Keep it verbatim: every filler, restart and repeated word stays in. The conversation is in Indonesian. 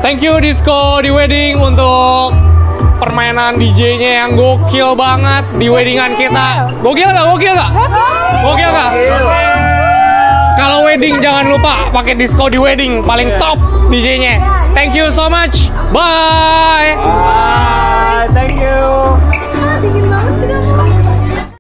Thank you Disco di wedding untuk permainan D J-nya yang gokil banget di weddingan kita. Gokil nggak? Gokil nggak? Gokil nggak? Kalau wedding jangan lupa pakai Disco di wedding, paling top D J-nya. Thank you so much. Bye.